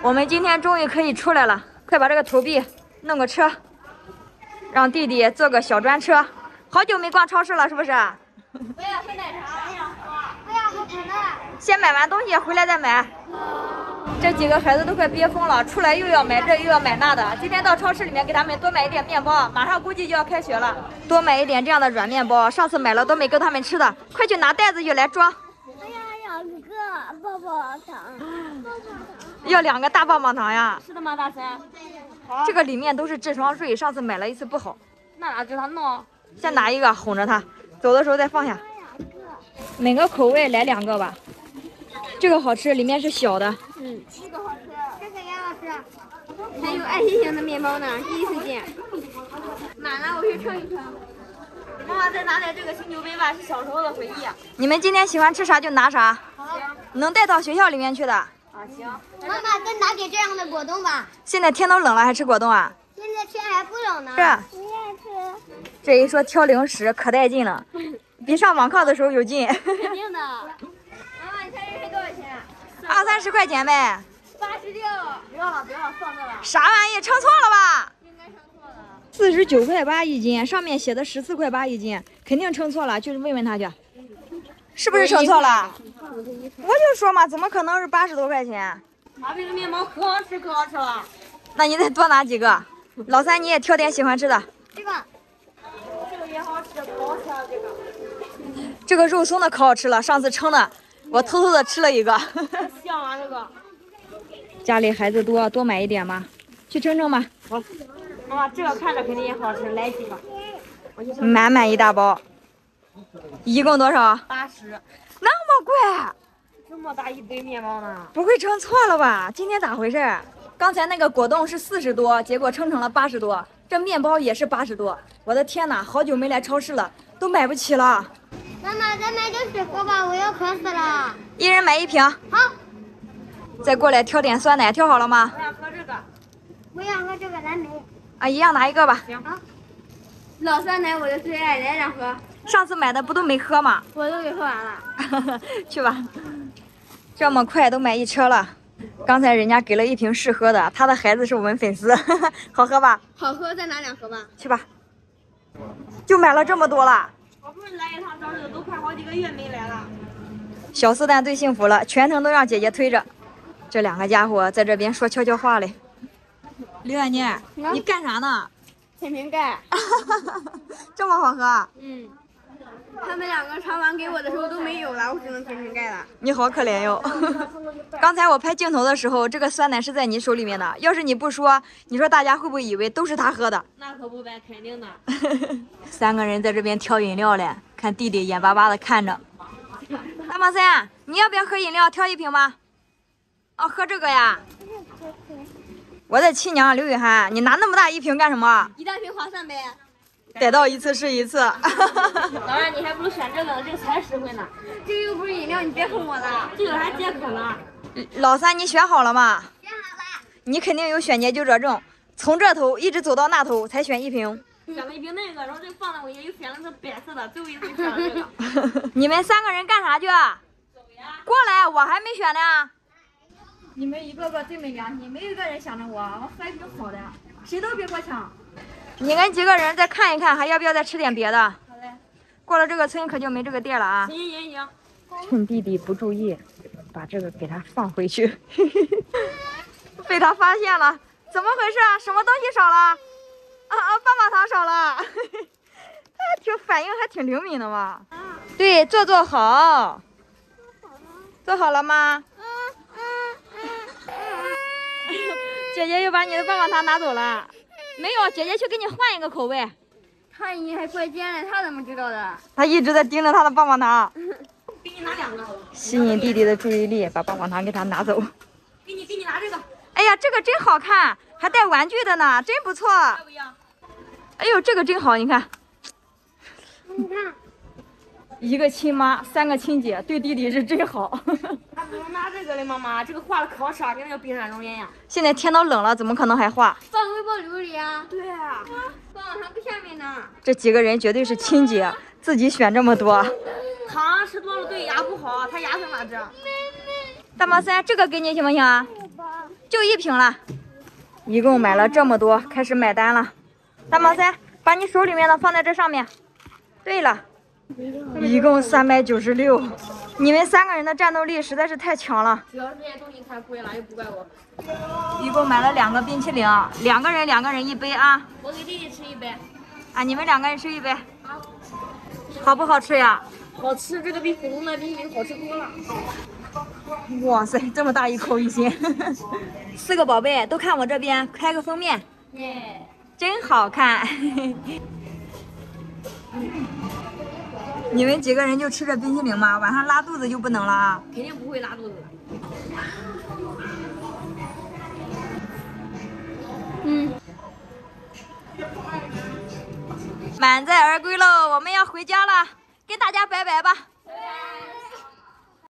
我们今天终于可以出来了，快把这个投币弄个车，让弟弟坐个小专车。好久没逛超市了，是不是？ 我要喝奶茶，我要喝可乐。 先买完东西回来再买。这几个孩子都快憋疯了，出来又要买这又要买那的。今天到超市里面给他们多买一点面包，马上估计就要开学了，多买一点这样的软面包。上次买了都没够他们吃的，快去拿袋子去来装。 我要2个棒棒糖， 要2个大棒棒糖呀？ 是的吗，大三？ 这个里面都是智商税，上次买了一次不好。 那咋给他弄？ 先拿一个哄着他，走的时候再放下。每个口味来2个吧。这个好吃，里面是小的。 这个好吃，这个也好吃。还有爱心型的面包呢，第一次见。买了，我去称一称。 妈妈再拿点这个新酒杯吧，是小时候的回忆。 你们今天喜欢吃啥就拿啥，能带到学校里面去的。 啊，行。 妈妈再拿点这样的果冻吧。 现在天都冷了，还吃果冻啊？ 现在天还不冷呢。 是。 我愿意吃。 这一说挑零食可带劲了，比上网课的时候有劲。 肯定的。 妈妈，你猜这是多少钱 20-30块钱呗。 ？86。 不要了，放这了。 啥玩意？称错了吧应该称错了。 ？49块8一斤，上面写的14块8一斤，肯定称错了，就是问问他去，是不是称错了？我就说嘛，怎么可能是80多块钱？ 妈，这个面包可好吃，可好吃了。 那你再多拿几个。老三，你也挑点喜欢吃的。 这个。 这个也好吃，可好吃了这个。 这个肉松的可好吃了，上次称的，我偷偷的吃了一个。 香啊这个。 家里孩子多，多买一点嘛，去称称吧。 好。妈妈，这个看着肯定也好吃，来几个。我去称。 满一大包。一共多少？ 80。 那么贵？ 这么大一堆面包呢？ 不会称错了吧？今天咋回事？刚才那个果冻是40多，结果称成了80多，这面包也是80多。我的天哪，好久没来超市了，都买不起了。 妈妈，再买点水喝吧，我要渴死了。 一人买1瓶。 好。 再过来挑点酸奶，挑好了吗？ 我想喝这个。 我想喝这个蓝莓。 啊，一样拿一个吧。 行。 老酸奶我的最爱，来2盒。 上次买的不都没喝吗？ 我都给喝完了。 去吧。这么快都买一车了。刚才人家给了1瓶试喝的，他的孩子是我们粉丝。好喝吧？ 好喝，再拿2盒吧。 去吧。就买了这么多了。 好不容易来一趟超市，都快好几个月没来了。 小四蛋最幸福了，全程都让姐姐推着。这2个家伙在这边说悄悄话嘞。刘远妮，你干啥呢？ 甜瓶盖。 这么好喝？ 他们2个尝完给我的时候都没有了，我只能甜瓶盖了。 你好可怜哟。刚才我拍镜头的时候，这个酸奶是在你手里面的。要是你不说，你说大家会不会以为都是他喝的？ 那可不呗，肯定的。 3个人在这边挑饮料嘞，看弟弟眼巴巴的看着。大毛三，你要不要喝饮料？挑1瓶吧。哦，喝这个呀。我的亲娘刘雨涵，你拿那么大1瓶干什么？ 一大瓶划算呗。 逮到一次是一次。 老二，你还不如选这个呢，这个才实惠呢。 这个又不是饮料，你别哄我了。 这个还解渴呢。 老三，你选好了吗？ 选好了。 你肯定有选研究者证，从这头一直走到那头才选1瓶。 选了1瓶那个，然后这放在我也又选了个白色的，最后一次选了这个。 你们3个人干啥去？ 走呀。 过来，我还没选呢。 你们一个个最没良心，没有一个人想着我喝1瓶好的，谁都别给我抢。 你们几个人再看一看，还要不要再吃点别的？ 好嘞。 过了这个村可就没这个店了啊！ 行。 趁弟弟不注意，把这个给他放回去。被他发现了，怎么回事啊？什么东西少了？棒棒糖少了。他反应还挺灵敏的嘛。对，坐好。坐好了吗？姐姐又把你的棒棒糖拿走了。没有，姐姐去给你换一个口味。 他你还怪尖的，他怎么知道的？ 他一直在盯着他的棒棒糖， 给你拿2个。 吸引弟弟的注意力，把棒棒糖给他拿走。 给你拿这个。 哎呀，这个真好看，还带玩具的呢，真不错。 要不要？ 哎呦，这个真好，你看。 你看。 1个亲妈，3个亲姐，对弟弟是真好。 还不能拿这个嘞，妈妈，这个画的可好吃了，跟那个冰山熔岩呀。 现在天都冷了，怎么可能还画？ 放微波炉里啊。 对啊。 棒棒糖搁下面呢。 这几个人绝对是亲姐，自己选这么多。 糖吃多了对牙不好，他牙在哪治？ 大毛三，这个给你行不行啊？ 就1瓶了。一共买了这么多，开始买单了。大毛三，把你手里面的放在这上面。对了，一共396。你们3个人的战斗力实在是太强了。 主要是这些东西太贵了，又不怪我。 一共买了2个冰淇淋，2个人1杯啊。 我给弟弟吃1杯。 啊，你们2个人吃1杯。好不好吃呀？ 好吃，这个比普通的冰淇淋好吃多了。 哇塞，这么大一口一斤！4个宝贝都看我这边，开个封面， 耶， 真好看。你们几个人就吃着冰淇淋吗？晚上拉肚子就不能了啊！ 肯定不会拉肚子。满载而归喽，我们要回家了，跟大家拜拜吧。 拜拜。